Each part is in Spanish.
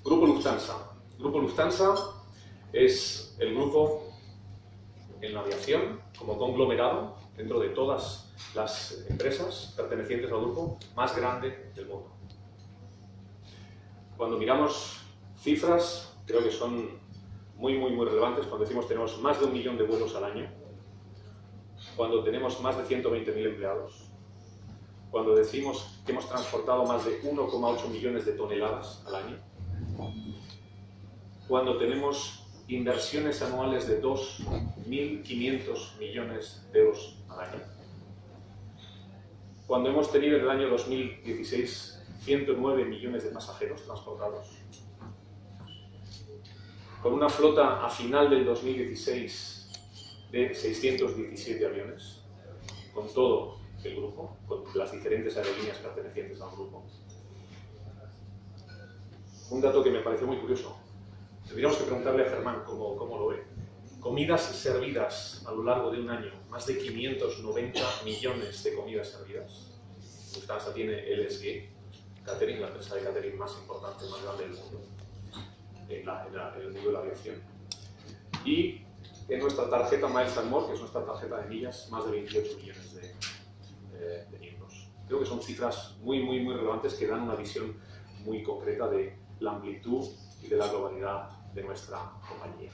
Grupo Lufthansa. Grupo Lufthansa es el grupo en la aviación, como conglomerado, dentro de todas las empresas pertenecientes al grupo, más grande del mundo. Cuando miramos cifras, creo que son muy relevantes. Cuando decimos tenemos más de 1 millón de vuelos al año, cuando tenemos más de 120.000 empleados, cuando decimos que hemos transportado más de 1,8 millones de toneladas al año, cuando tenemos inversiones anuales de 2.500 millones de euros al año, cuando hemos tenido en el año 2016 109 millones de pasajeros transportados, con una flota a final del 2016 de 617 aviones, con todo el grupo, con las diferentes aerolíneas pertenecientes al grupo. Un dato que me pareció muy curioso. Tendríamos que preguntarle a Germán cómo lo ve. Comidas servidas a lo largo de un año, más de 590 millones de comidas servidas. Lufthansa tiene LSG Catering, la empresa de catering más importante, más grande del mundo, en el mundo de la aviación. Y en nuestra tarjeta Miles & More, que es nuestra tarjeta de millas, más de 28 millones de miembros. Creo que son cifras muy relevantes que dan una visión muy concreta de la amplitud y de la globalidad de nuestra compañía.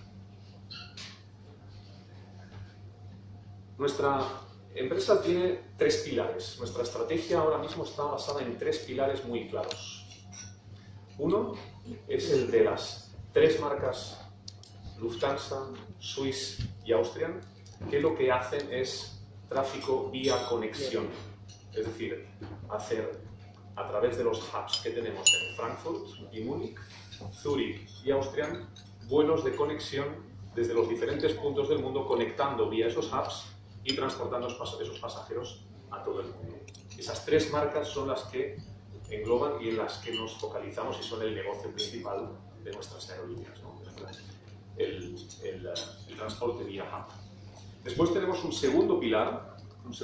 Nuestra empresa tiene 3 pilares. Nuestra estrategia ahora mismo está basada en 3 pilares muy claros. Uno es el de las 3 marcas Lufthansa, Swiss y Austrian, que lo que hacen es tráfico vía conexión. Es decir, hacer a través de los hubs que tenemos en Frankfurt y Múnich, Zúrich y Austrian, vuelos de conexión desde los diferentes puntos del mundo, conectando vía esos hubs y transportando esos pasajeros a todo el mundo. Esas 3 marcas son las que engloban y en las que nos focalizamos y son el negocio principal de nuestras aerolíneas, ¿no? el transporte vía hub. Después tenemos un segundo pilar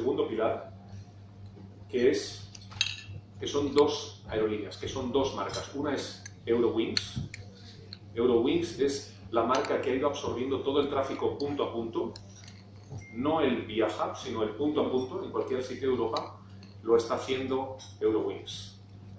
que son 2 aerolíneas, que son 2 marcas. Una es Eurowings. Eurowings es la marca que ha ido absorbiendo todo el tráfico punto a punto, no el vía hub, sino el punto a punto, en cualquier sitio de Europa, lo está haciendo Eurowings.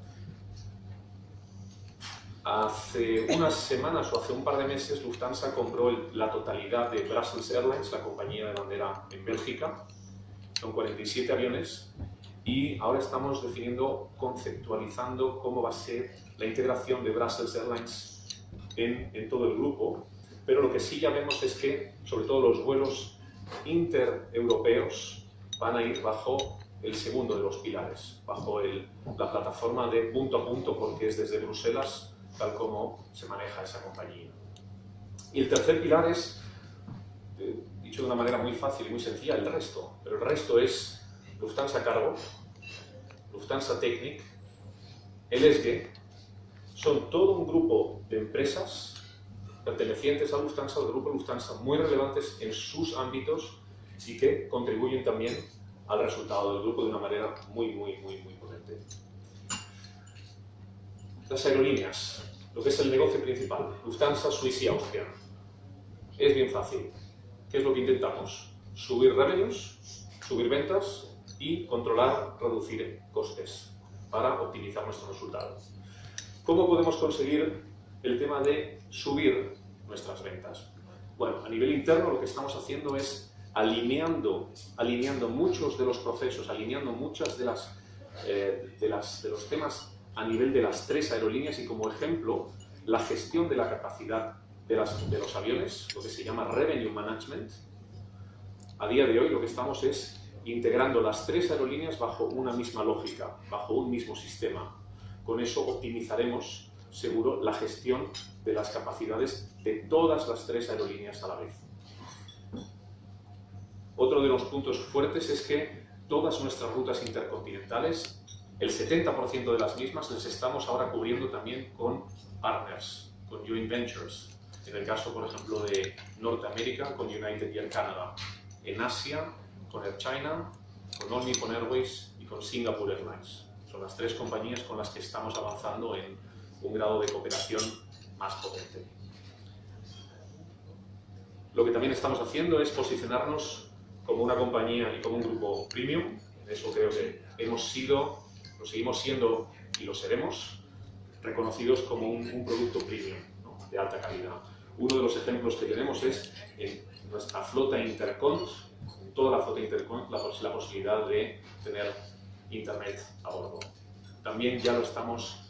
Hace unas semanas o hace un par de meses, Lufthansa compró la totalidad de Brussels Airlines, la compañía de bandera en Bélgica. Son 47 aviones y ahora estamos definiendo, conceptualizando cómo va a ser la integración de Brussels Airlines en todo el grupo. Pero lo que sí ya vemos es que, sobre todo los vuelos intereuropeos, van a ir bajo el segundo de los pilares, bajo la plataforma de punto a punto, porque es desde Bruselas, tal como se maneja esa compañía. Y el tercer pilar es, dicho de una manera muy fácil y muy sencilla, el resto. Pero el resto es Lufthansa Cargo, Lufthansa Technik, LSG. Son todo un grupo de empresas pertenecientes a Lufthansa, al grupo Lufthansa, muy relevantes en sus ámbitos y que contribuyen también al resultado del grupo de una manera muy potente. Las aerolíneas, lo que es el negocio principal, Lufthansa, Swiss y Austrian. Es bien fácil. ¿Qué es lo que intentamos? Subir revenues, subir ventas y controlar, reducir costes para optimizar nuestros resultados. ¿Cómo podemos conseguir el tema de subir nuestras ventas? Bueno, a nivel interno lo que estamos haciendo es alineando muchos de los procesos, alineando muchas de los temas a nivel de las 3 aerolíneas y, como ejemplo, la gestión de la capacidad de los aviones, lo que se llama Revenue Management. A día de hoy lo que estamos es integrando las 3 aerolíneas bajo una misma lógica, bajo un mismo sistema. Con eso optimizaremos, seguro, la gestión de las capacidades de todas las 3 aerolíneas a la vez. Otro de los puntos fuertes es que todas nuestras rutas intercontinentales, el 70% de las mismas, las estamos ahora cubriendo también con partners, con joint ventures. En el caso, por ejemplo, de Norteamérica, con United y Air Canada. En Asia, con Air China, con All Nippon Airways y con Singapore Airlines. Son las 3 compañías con las que estamos avanzando en un grado de cooperación más potente. Lo que también estamos haciendo es posicionarnos como una compañía y como un grupo premium. En eso creo que hemos sido, lo seguimos siendo y lo seremos, reconocidos como un producto premium, ¿no?, de alta calidad. Uno de los ejemplos que tenemos es en nuestra flota Intercont, en toda la flota Intercont, la posibilidad de tener Internet a bordo. También ya lo estamos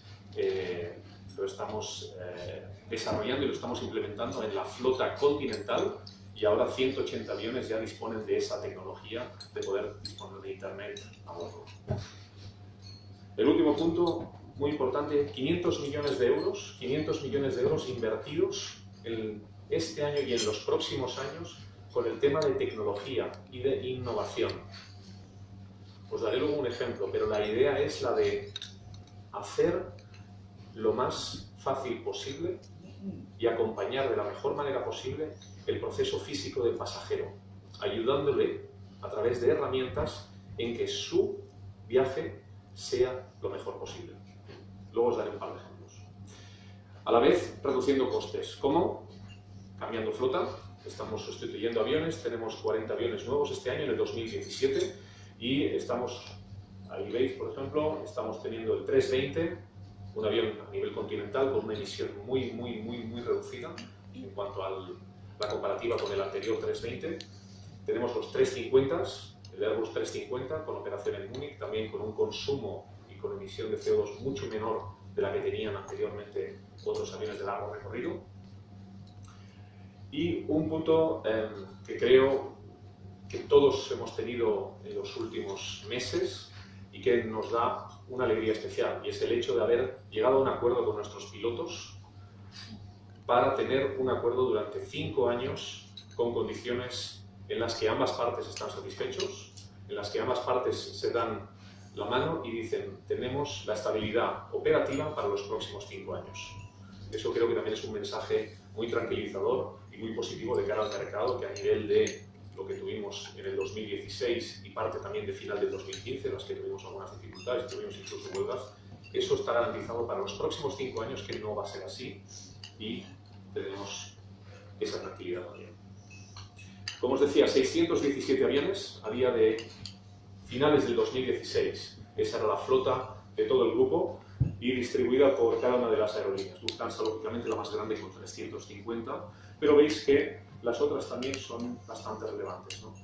desarrollando y lo estamos implementando en la flota continental, y ahora 180 aviones ya disponen de esa tecnología de poder disponer de Internet a bordo. El último punto, muy importante, 500 millones de euros invertidos en este año y en los próximos años con el tema de tecnología y de innovación. Os daré luego un ejemplo, pero la idea es la de hacer lo más fácil posible y acompañar de la mejor manera posible el proceso físico del pasajero, ayudándole a través de herramientas en que su viaje sea lo mejor posible. Luego os daré un par de ejemplos. A la vez, reduciendo costes. ¿Cómo? Cambiando flota. Estamos sustituyendo aviones. Tenemos 40 aviones nuevos este año, en el 2017. Y estamos, ahí veis, por ejemplo, estamos teniendo el 320, un avión a nivel continental con una emisión muy reducida en cuanto a la comparativa con el anterior 320. Tenemos los 350, el Airbus 350 con operación en Múnich, también con un consumo y con emisión de CO2 mucho menor de la que tenían anteriormente otros aviones de largo recorrido. Y un punto que creo que todos hemos tenido en los últimos meses y que nos da una alegría especial, y es el hecho de haber llegado a un acuerdo con nuestros pilotos para tener un acuerdo durante 5 años con condiciones en las que ambas partes están satisfechos, en las que ambas partes se dan la mano y dicen: tenemos la estabilidad operativa para los próximos 5 años. Eso creo que también es un mensaje muy tranquilizador y muy positivo de cara al mercado, que a nivel de lo que tuvimos en el 2016 y parte también de final del 2015, en las que tuvimos algunas dificultades, tuvimos incluso huelgas, eso está garantizado para los próximos 5 años, que no va a ser así, y tenemos esa tranquilidad también. Como os decía, 617 aviones a día de finales del 2016. Esa era la flota de todo el grupo y distribuida por cada una de las aerolíneas. Lufthansa, lógicamente, la más grande con 350, pero veis que las otras también son bastante relevantes, ¿no?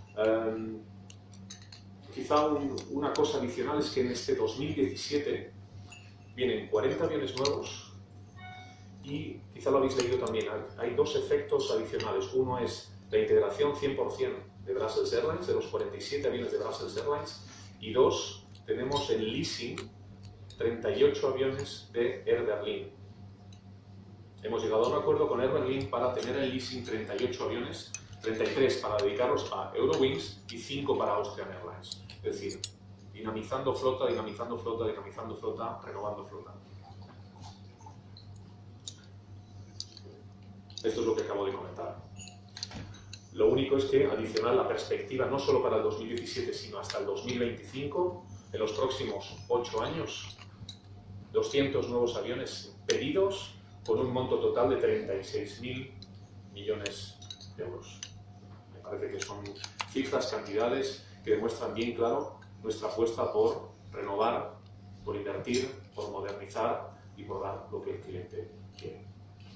Quizá una cosa adicional es que en este 2017 vienen 40 aviones nuevos y quizá lo habéis leído también. Hay 2 efectos adicionales. Uno es la integración 100% de Brussels Airlines, de los 47 aviones de Brussels Airlines, y 2, tenemos el leasing 38 aviones de Air Berlin. Hemos llegado a un acuerdo con Air Berlin para tener el leasing 38 aviones, 33 para dedicarlos a Eurowings y 5 para Austrian Airlines. Es decir, dinamizando flota, renovando flota. Esto es lo que acabo de comentar. Lo único es que, adicional, la perspectiva no solo para el 2017, sino hasta el 2025, en los próximos 8 años, 200 nuevos aviones pedidos con un monto total de 36.000 millones de euros. Me parece que son cifras, cantidades que demuestran bien claro nuestra apuesta por renovar, por invertir, por modernizar y por dar lo que el cliente quiere.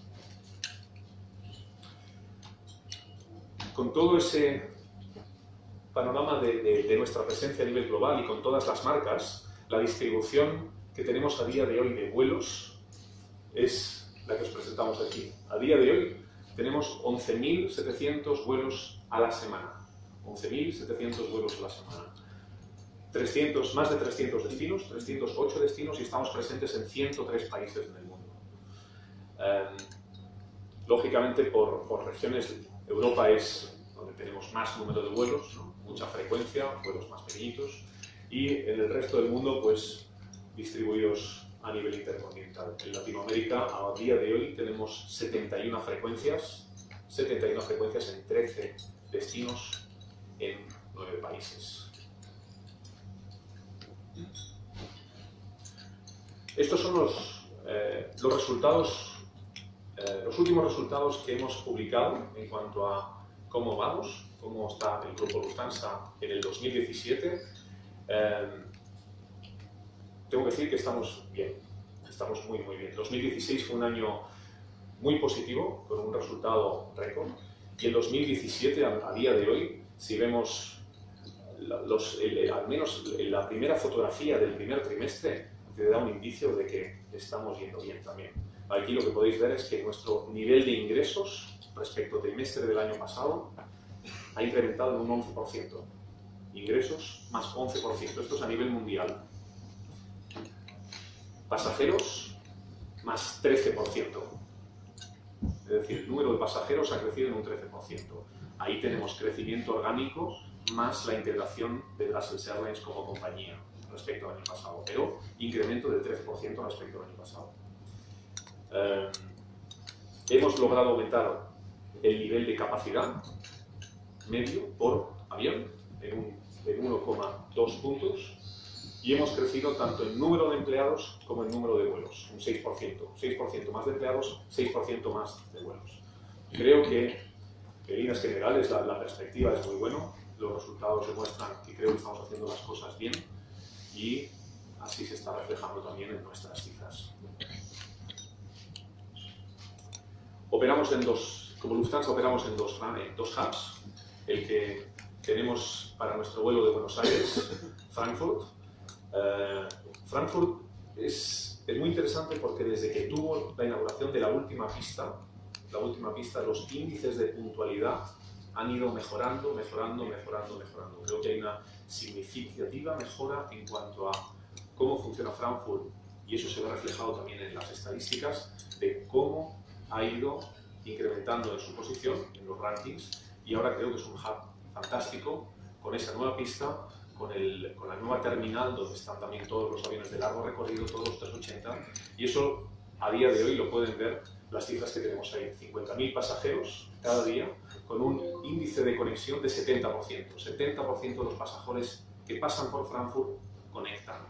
Con todo ese panorama de nuestra presencia a nivel global y con todas las marcas, la distribución que tenemos a día de hoy de vuelos es la que os presentamos aquí. A día de hoy tenemos 11.700 vuelos a la semana. 11.700 vuelos a la semana. Más de 300 destinos, 308 destinos, y estamos presentes en 103 países en el mundo. Lógicamente, por regiones, Europa es donde tenemos más número de vuelos, ¿no? Mucha frecuencia, vuelos más pequeñitos, y en el resto del mundo, pues, distribuidos a nivel intercontinental. En Latinoamérica, a día de hoy, tenemos 71 frecuencias en 13 destinos en 9 países. Estos son los resultados Los últimos resultados que hemos publicado en cuanto a cómo vamos, cómo está el grupo Lufthansa en el 2017, tengo que decir que estamos bien, estamos muy bien. 2016 fue un año muy positivo, con un resultado récord, y el 2017, a día de hoy, si vemos al menos la primera fotografía del primer trimestre, te da un indicio de que estamos yendo bien también. Aquí lo que podéis ver es que nuestro nivel de ingresos respecto al trimestre del año pasado ha incrementado en un 11%. Ingresos más 11%. Esto es a nivel mundial. Pasajeros más 13%. Es decir, el número de pasajeros ha crecido en un 13%. Ahí tenemos crecimiento orgánico más la integración de Brussels Airlines como compañía respecto al año pasado, pero incremento del 13% respecto al año pasado. Hemos logrado aumentar el nivel de capacidad medio por avión en 1,2 puntos y hemos crecido tanto en número de empleados como en número de vuelos, un 6%. 6% más de empleados, 6% más de vuelos. Creo que en líneas generales la perspectiva es muy buena, los resultados demuestran que creo que estamos haciendo las cosas bien y así se está reflejando también en nuestras cifras. Como Lufthansa operamos en dos hubs, el que tenemos para nuestro vuelo de Buenos Aires, Frankfurt. Frankfurt es muy interesante porque desde que tuvo la inauguración de la última pista, los índices de puntualidad han ido mejorando. Creo que hay una significativa mejora en cuanto a cómo funciona Frankfurt y eso se ve reflejado también en las estadísticas de cómo ha ido incrementando en su posición en los rankings y ahora creo que es un hub fantástico con esa nueva pista, con la nueva terminal donde están también todos los aviones de largo recorrido, todos los 380 y eso a día de hoy lo pueden ver las cifras que tenemos ahí, 50.000 pasajeros cada día con un índice de conexión de 70%. 70% de los pasajeros que pasan por Frankfurt conectan.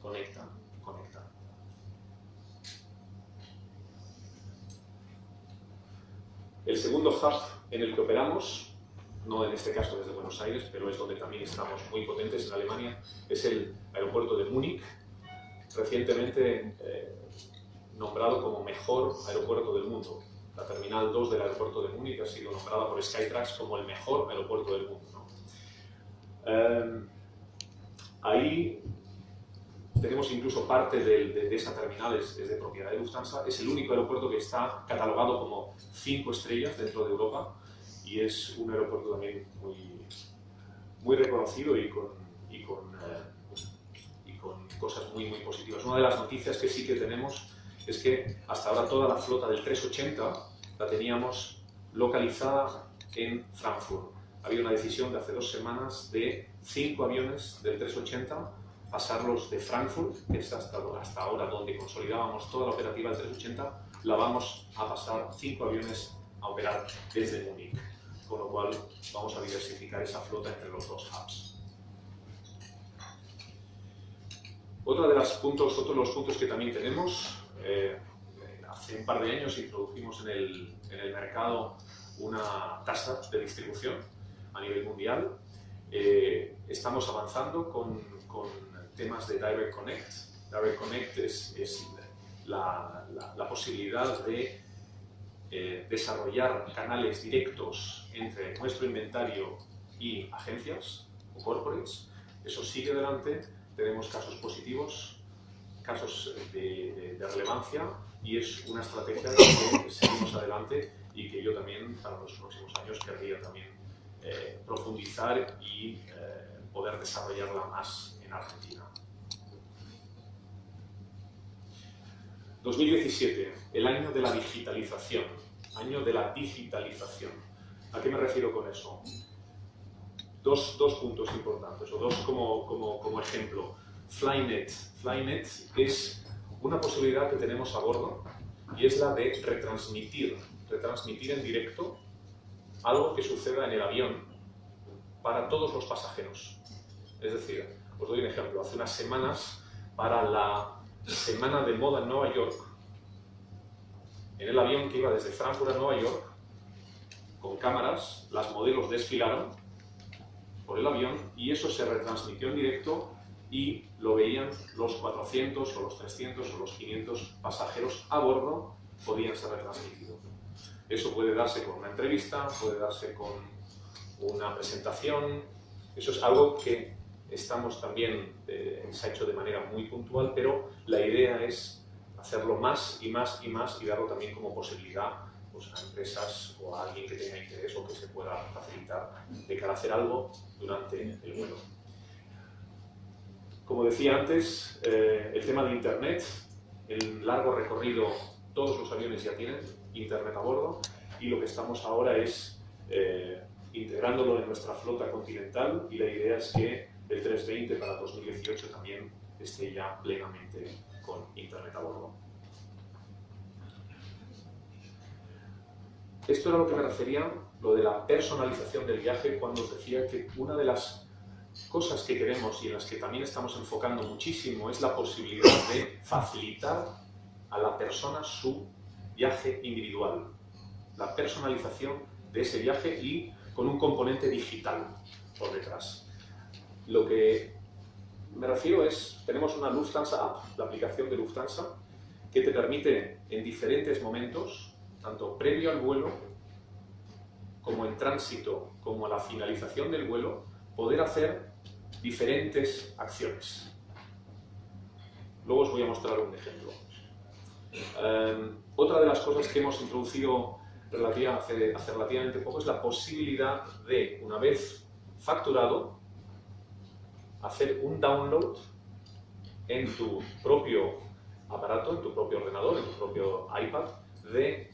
El segundo hub en el que operamos, no en este caso desde Buenos Aires, pero es donde también estamos muy potentes en Alemania, es el aeropuerto de Múnich, recientemente nombrado como mejor aeropuerto del mundo. La terminal 2 del aeropuerto de Múnich ha sido nombrada por Skytrax como el mejor aeropuerto del mundo, ¿no? Ahí tenemos incluso parte de esa terminal es de propiedad de Lufthansa. Es el único aeropuerto que está catalogado como 5 estrellas dentro de Europa y es un aeropuerto también muy reconocido y con cosas muy positivas. Una de las noticias que sí que tenemos es que hasta ahora toda la flota del 380 la teníamos localizada en Frankfurt. Había una decisión de hace 2 semanas de 5 aviones del 380 pasarlos de Frankfurt, que es hasta ahora donde consolidábamos toda la operativa del 380, la vamos a pasar 5 aviones a operar desde Múnich, con lo cual vamos a diversificar esa flota entre los dos hubs. Otro de los puntos que también tenemos, hace un par de años introdujimos en el mercado una tasa de distribución a nivel mundial. Estamos avanzando con temas de Direct Connect. Direct Connect es la posibilidad de desarrollar canales directos entre nuestro inventario y agencias o corporates. Eso sigue adelante, tenemos casos positivos, casos de relevancia y es una estrategia que seguimos adelante y que yo también para los próximos años querría también profundizar y poder desarrollarla más en Argentina. 2017, el año de la digitalización. ¿A qué me refiero con eso? Dos puntos importantes, o dos como ejemplo. Flynet. Flynet es una posibilidad que tenemos a bordo y es la de retransmitir en directo algo que suceda en el avión para todos los pasajeros. Es decir, os doy un ejemplo. Hace unas semanas, para la Semana de Moda en Nueva York, en el avión que iba desde Frankfurt a Nueva York, con cámaras, las modelos desfilaron por el avión y eso se retransmitió en directo y lo veían los 400 o los 300 o los 500 pasajeros a bordo, podían ser retransmitidos. Eso puede darse con una entrevista, puede darse con una presentación, eso es algo que estamos también, se ha hecho de manera muy puntual, pero la idea es hacerlo más y más y más y darlo también como posibilidad pues, a empresas o a alguien que tenga interés o que se pueda facilitar de cara a hacer algo durante el vuelo. Como decía antes, el tema de Internet, el largo recorrido, todos los aviones ya tienen Internet a bordo y lo que estamos ahora es integrándolo en nuestra flota continental y la idea es que el 320 para 2018 también esté ya plenamente con Internet a bordo. Esto era lo que me refería, lo de la personalización del viaje, cuando os decía que una de las cosas que queremos y en las que también estamos enfocando muchísimo es la posibilidad de facilitar a la persona su viaje individual, la personalización de ese viaje y con un componente digital por detrás. Lo que me refiero es, tenemos una Lufthansa App, la aplicación de Lufthansa, que te permite en diferentes momentos, tanto previo al vuelo, como en tránsito, como a la finalización del vuelo, poder hacer diferentes acciones. Luego os voy a mostrar un ejemplo. Otra de las cosas que hemos introducido hace relativamente poco es la posibilidad de, una vez facturado, hacer un download en tu propio aparato, en tu propio ordenador, en tu propio iPad, de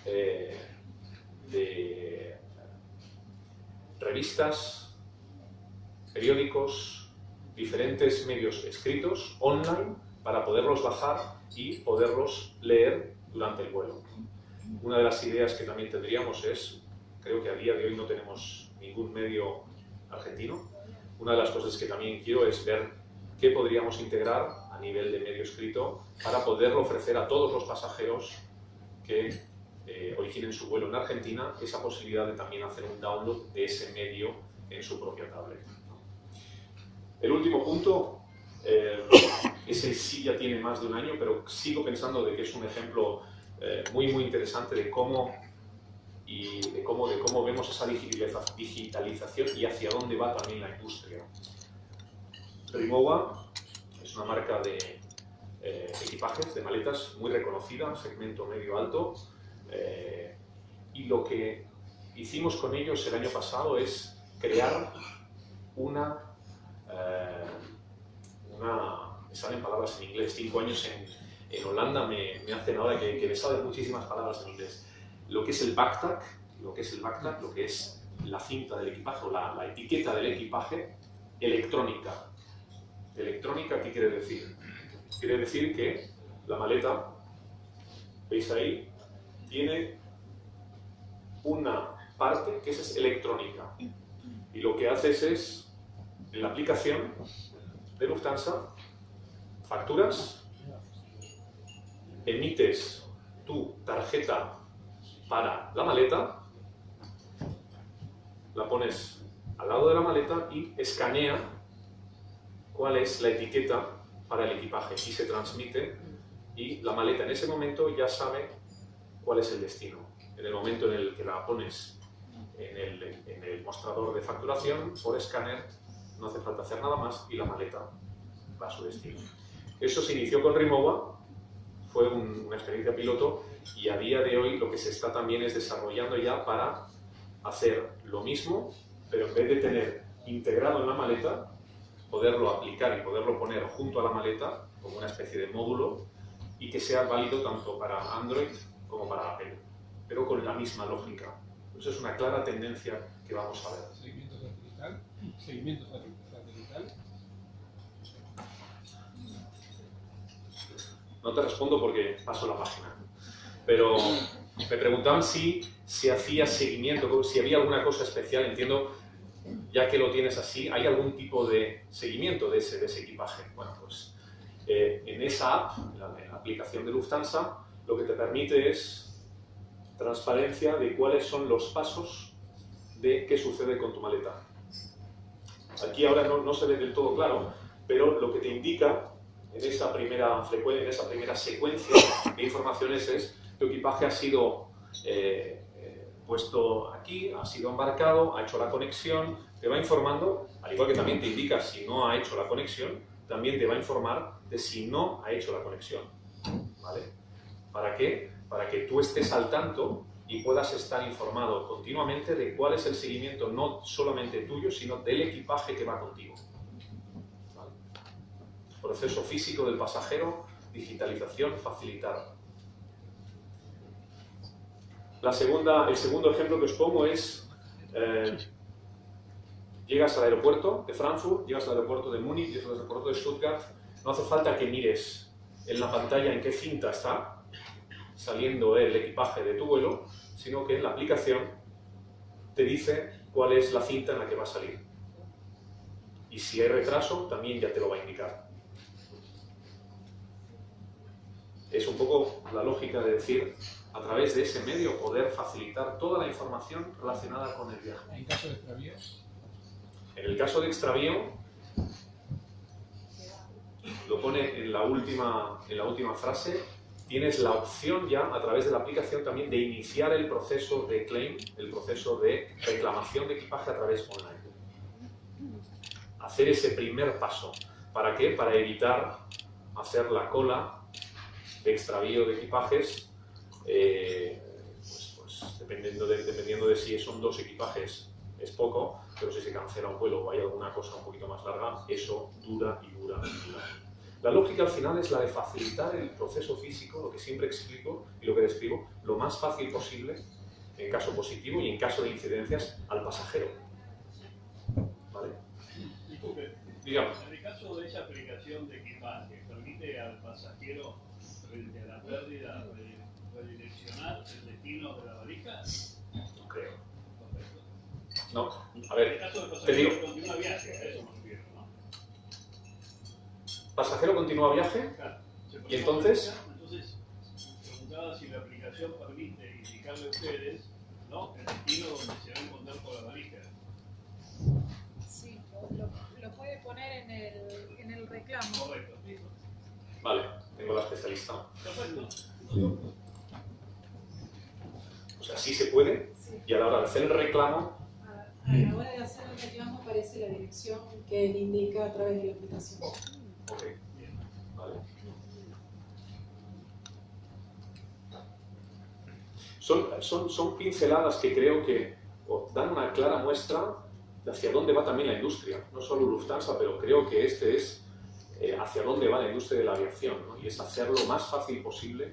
revistas, periódicos, diferentes medios escritos online para poderlos bajar y poderlos leer durante el vuelo. Una de las ideas que también tendríamos es, creo que a día de hoy no tenemos ningún medio argentino, una de las cosas que también quiero es ver qué podríamos integrar a nivel de medio escrito para poderlo ofrecer a todos los pasajeros que originen su vuelo en Argentina, esa posibilidad de también hacer un download de ese medio en su propia tablet. El último punto, ese sí ya tiene más de un año, pero sigo pensando de que es un ejemplo muy interesante de cómo vemos esa digitalización y hacia dónde va también la industria. Rimowa es una marca de equipajes, de maletas muy reconocida, segmento medio-alto, y lo que hicimos con ellos el año pasado es crear me salen palabras en inglés, 5 años en Holanda me hacen ahora que me salen muchísimas palabras en inglés. Lo que es el backpack, lo que es la cinta del equipaje o la etiqueta del equipaje, electrónica. ¿Electrónica qué quiere decir? Quiere decir que la maleta, veis ahí, tiene una parte que es electrónica y lo que haces es, en la aplicación de Lufthansa, facturas, emites tu tarjeta para la maleta, la pones al lado de la maleta y escanea cuál es la etiqueta para el equipaje y se transmite y la maleta en ese momento ya sabe cuál es el destino. En el momento en el que la pones en el mostrador de facturación, por escáner, no hace falta hacer nada más y la maleta va a su destino. Eso se inició con Rimowa, fue una experiencia piloto y a día de hoy lo que se está también es desarrollando ya para hacer lo mismo, pero en vez de tener integrado en la maleta, poderlo aplicar y poderlo poner junto a la maleta como una especie de módulo y que sea válido tanto para Android como para Apple, pero con la misma lógica. Eso es una clara tendencia que vamos a ver. Seguimiento satelital. No te respondo porque paso la página, pero me preguntaban si se hacía seguimiento, si había alguna cosa especial. Entiendo, ya que lo tienes así, ¿hay algún tipo de seguimiento de ese equipaje? Bueno, pues en esa app, en la aplicación de Lufthansa, lo que te permite es transparencia de cuáles son los pasos de qué sucede con tu maleta. Aquí ahora no se ve del todo claro, pero lo que te indica en esa primera secuencia de informaciones es tu equipaje ha sido puesto aquí, ha sido embarcado, ha hecho la conexión, te va informando, al igual que también te indica si no ha hecho la conexión, también te va a informar de si no ha hecho la conexión. ¿Vale? ¿Para qué? Para que tú estés al tanto y puedas estar informado continuamente de cuál es el seguimiento no solamente tuyo, sino del equipaje que va contigo. ¿Vale? Proceso físico del pasajero, digitalización, facilitar. El segundo ejemplo que os pongo es, llegas al aeropuerto de Frankfurt, llegas al aeropuerto de Múnich, llegas al aeropuerto de Stuttgart, no hace falta que mires en la pantalla en qué cinta está saliendo el equipaje de tu vuelo, sino que en la aplicación te dice cuál es la cinta en la que va a salir. Y si hay retraso, también ya te lo va a indicar. Es un poco la lógica de decir, a través de ese medio, poder facilitar toda la información relacionada con el viaje. ¿En caso de extravíos? En el caso de extravío, lo pone en la última frase, tienes la opción ya, a través de la aplicación también, de iniciar el proceso de claim, el proceso de reclamación de equipaje a través online. Hacer ese primer paso. ¿Para qué? Para evitar hacer la cola de extravío de equipajes, pues dependiendo de si son 2 equipajes es poco, pero si se cancela un vuelo o hay alguna cosa un poquito más larga, eso dura y dura y dura. La lógica al final es la de facilitar el proceso físico, lo que siempre explico y lo que describo, lo más fácil posible, en caso positivo y en caso de incidencias, al pasajero. ¿Vale? Digamos. En el caso de esa aplicación de equipaje, ¿permite al pasajero, frente a la pérdida, redireccionar el destino de la valija? No creo. Correcto. No, a En el ver, caso del te pasajero digo. que continúa viaje, a eso me refiero, ¿no? Pasajero continúa viaje, Claro. y entonces... Entonces, preguntaba si la aplicación permite indicarle a ustedes, ¿no?, el destino donde se va a encontrar con la valija. Sí, lo puede poner en el reclamo. Correcto. Vale, tengo la especialista. Perfecto. O sea, sí se puede, Sí. y a la hora de hacer el reclamo, A la hora de hacer el reclamo aparece la dirección que él indica a través de la aplicación. ok, vale. Son pinceladas que creo que dan una clara muestra de hacia dónde va también la industria. No solo Lufthansa, pero creo que este es hacia dónde va la industria de la aviación, ¿no? Y es hacer lo más fácil posible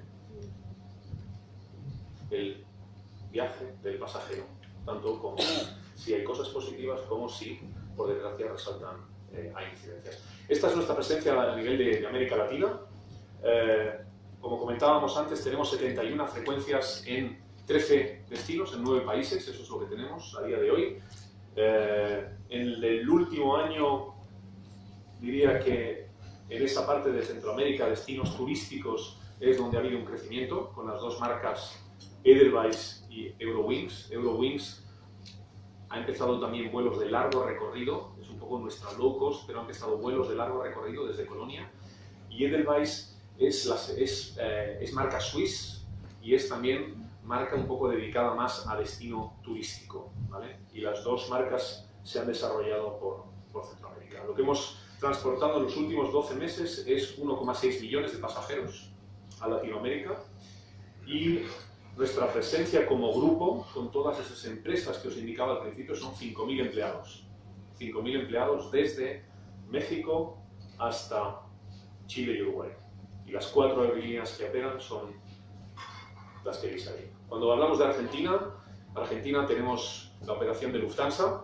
el viaje del pasajero, tanto como si hay cosas positivas como si, por desgracia, resaltan hay incidencias. Esta es nuestra presencia a nivel de América Latina. Como comentábamos antes, tenemos 71 frecuencias en 13 destinos, en 9 países, eso es lo que tenemos a día de hoy. En el último año, diría que en esa parte de Centroamérica, destinos turísticos, es donde ha habido un crecimiento, con las 2 marcas Edelweiss y Eurowings. Eurowings ha empezado también vuelos de largo recorrido, es un poco nuestra low cost, pero ha empezado vuelos de largo recorrido desde Colonia. Y Edelweiss es marca Swiss y es también marca un poco dedicada más a destino turístico, ¿vale? Y las 2 marcas se han desarrollado por Centroamérica. Lo que hemos transportado en los últimos 12 meses es 1,6 millones de pasajeros a Latinoamérica, y nuestra presencia como grupo, con todas esas empresas que os indicaba al principio, son 5.000 empleados. 5.000 empleados desde México hasta Chile y Uruguay. Y las 4 aerolíneas que operan son las que veis ahí. Cuando hablamos de Argentina, tenemos la operación de Lufthansa,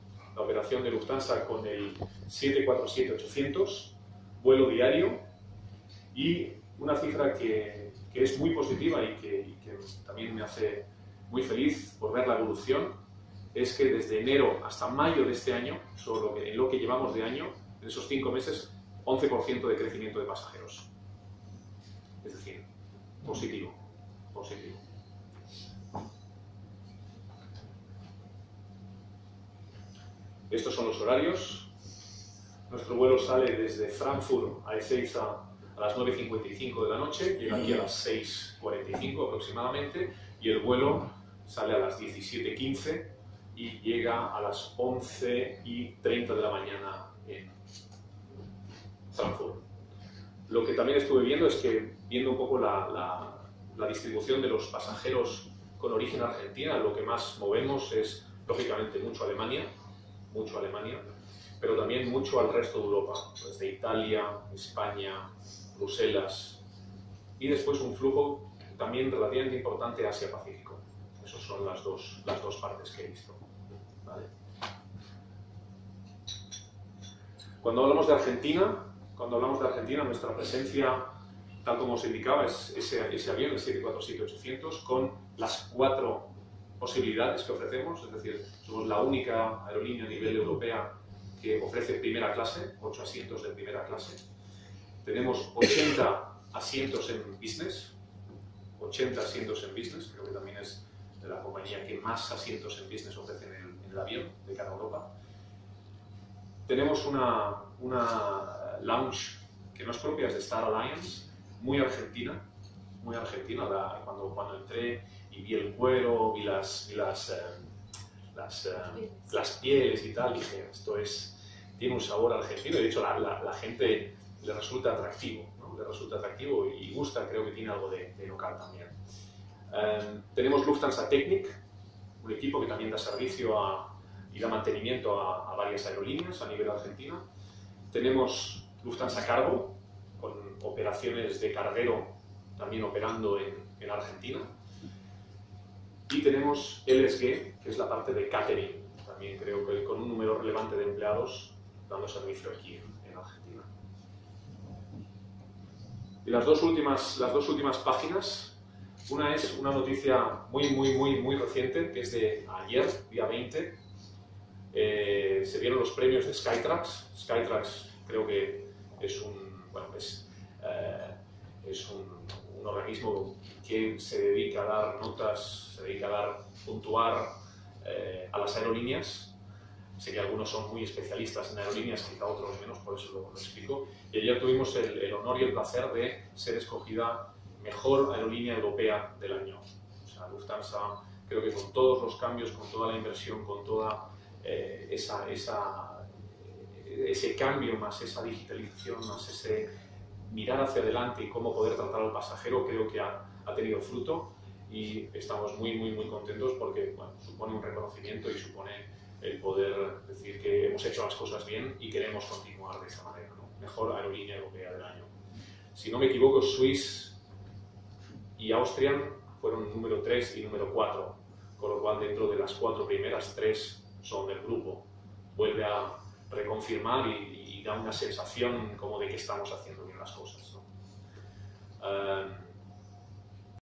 con el 747-800, vuelo diario, y una cifra que es muy positiva y que también me hace muy feliz por ver la evolución, es que desde enero hasta mayo de este año, en lo que llevamos de año, en esos 5 meses, 11% de crecimiento de pasajeros. Es decir, positivo. Estos son los horarios. Nuestro vuelo sale desde Frankfurt a Ezeiza a las 9:55 de la noche, llega aquí a las 6:45 aproximadamente, y el vuelo sale a las 17:15 y llega a las 11:30 de la mañana en Frankfurt. Lo que también estuve viendo es que, viendo un poco la distribución de los pasajeros con origen Argentina, lo que más movemos es, lógicamente, mucho Alemania, pero también mucho al resto de Europa, desde Italia, España, Bruselas, y después un flujo también relativamente importante Asia-Pacífico. Esas son las dos partes que he visto. ¿Vale? Cuando hablamos de Argentina, nuestra presencia, tal como os indicaba, es ese avión, el 747-800, con las 4 posibilidades que ofrecemos, es decir, somos la única aerolínea a nivel europea que ofrece primera clase, 8 asientos de primera clase. Tenemos 80 asientos en business, creo que también es de la compañía que más asientos en business ofrece en el avión de cara a Europa. Tenemos una lounge que no es propia, es de Star Alliance, muy argentina. Cuando entré y vi el cuero, vi las pieles y tal, dije, tiene un sabor argentino, y de hecho la gente le resulta atractivo, ¿no? Y gusta, creo que tiene algo de local también. Tenemos Lufthansa Technik, un equipo que también da servicio y da mantenimiento a varias aerolíneas a nivel argentino. Tenemos Lufthansa Cargo, con operaciones de carguero también operando en Argentina. Y tenemos LSG, que es la parte de catering, también creo que con un número relevante de empleados dando servicio aquí en Argentina. Y las dos últimas páginas, una es una noticia muy reciente, que es de ayer, día 20. Se dieron los premios de Skytrax. Skytrax creo que es un organismo que se dedica a dar notas, se dedica a puntuar a las aerolíneas. Sé que algunos son muy especialistas en aerolíneas, quizá otros menos, por eso lo explico. Y ayer tuvimos el honor y el placer de ser escogida mejor aerolínea europea del año. O sea, Lufthansa, creo que con todos los cambios, con toda la inversión, con toda ese cambio, más esa digitalización, más ese mirar hacia adelante y cómo poder tratar al pasajero, creo que ha tenido fruto, y estamos muy contentos porque, bueno, supone un reconocimiento y supone el poder decir que hemos hecho las cosas bien y queremos continuar de esta manera, ¿no? Mejor aerolínea europea del año. Si no me equivoco, Swiss y Austrian fueron número 3 y número 4, con lo cual dentro de las 4 primeras, 3 son del grupo. Vuelve a reconfirmar y da una sensación como de que estamos haciendo bien las cosas, ¿no?